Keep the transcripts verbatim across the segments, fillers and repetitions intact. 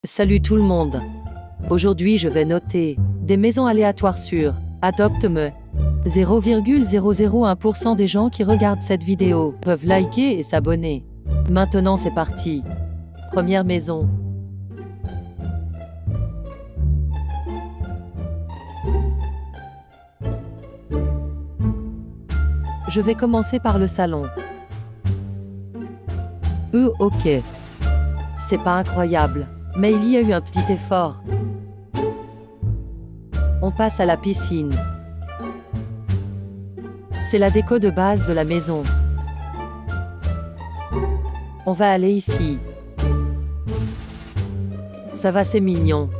Salut tout le monde. Aujourd'hui je vais noter des maisons aléatoires sur Adopte-me. zéro virgule zéro zéro un pour cent des gens qui regardent cette vidéo peuvent liker et s'abonner. Maintenant c'est parti. Première maison. Je vais commencer par le salon. Euh, ok. C'est pas incroyable, mais il y a eu un petit effort. On passe à la piscine. C'est la déco de base de la maison. On va aller ici. Ça va, c'est mignon.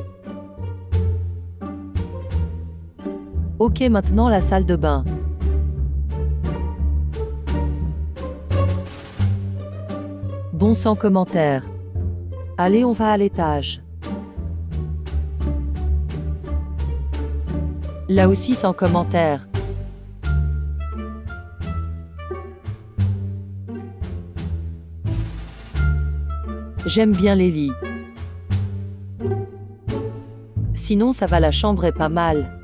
Ok, maintenant la salle de bain. Bon, sans commentaire. Allez, on va à l'étage. Là aussi sans commentaire. J'aime bien les lits. Sinon ça va, la chambre est pas mal.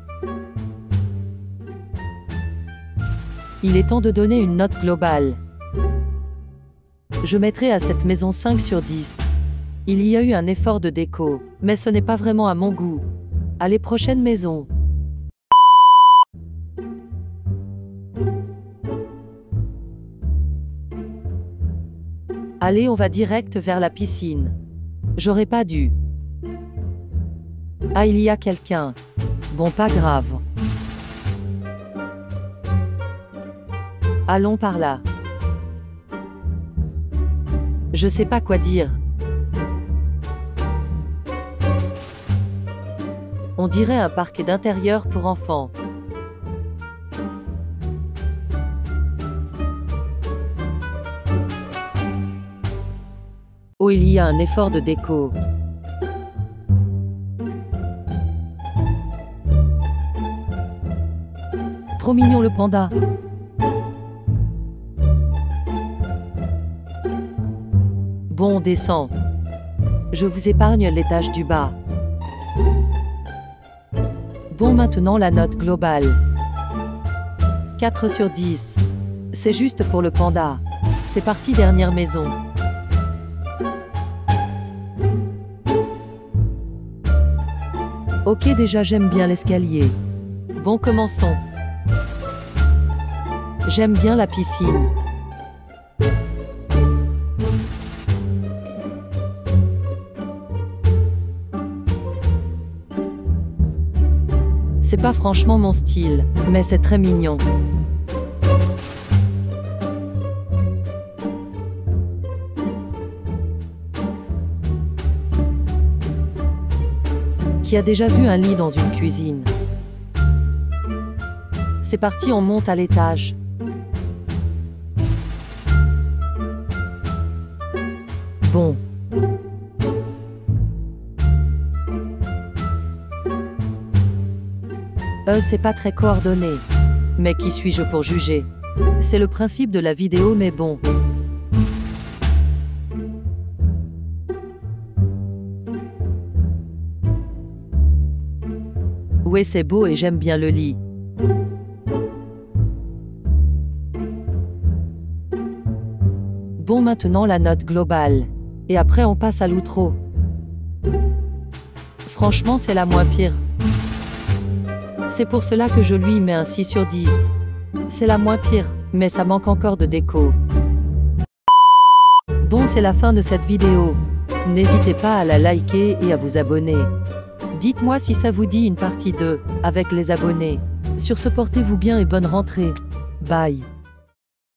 Il est temps de donner une note globale. Je mettrai à cette maison cinq sur dix. Il y a eu un effort de déco, mais ce n'est pas vraiment à mon goût. Allez, prochaine maison. Allez, on va direct vers la piscine. J'aurais pas dû. Ah, il y a quelqu'un. Bon, pas grave. Allons par là. Je sais pas quoi dire. On dirait un parc d'intérieur pour enfants. Oh, il y a un effort de déco. Trop mignon le panda. Bon, on descend. Je vous épargne l'étage du bas. Bon, maintenant la note globale. quatre sur dix. C'est juste pour le panda. C'est parti, dernière maison. Ok, déjà j'aime bien l'escalier. Bon, commençons. J'aime bien la piscine. C'est pas franchement mon style, mais c'est très mignon. Qui a déjà vu un lit dans une cuisine? C'est parti, on monte à l'étage. Bon. Euh, c'est pas très coordonné. Mais qui suis-je pour juger? C'est le principe de la vidéo, mais bon. Ouais, c'est beau et j'aime bien le lit. Bon, maintenant la note globale. Et après on passe à l'outro. Franchement, c'est la moins pire. C'est pour cela que je lui mets un six sur dix. C'est la moins pire, mais ça manque encore de déco. Bon, c'est la fin de cette vidéo. N'hésitez pas à la liker et à vous abonner. Dites-moi si ça vous dit une partie deux, avec les abonnés. Sur ce, portez-vous bien et bonne rentrée. Bye.